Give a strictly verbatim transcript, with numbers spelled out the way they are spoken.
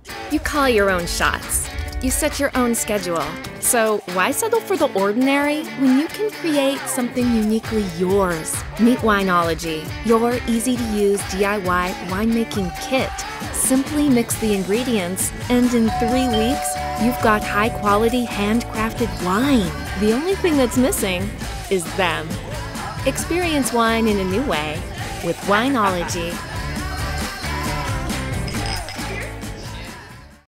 You call your own shots. You set your own schedule. So why settle for the ordinary when you can create something uniquely yours? Meet Wineology, your easy-to-use D I Y winemaking kit. Simply mix the ingredients, and in three weeks, you've got high-quality, handcrafted wine. The only thing that's missing is them. Experience wine in a new way with Wineology.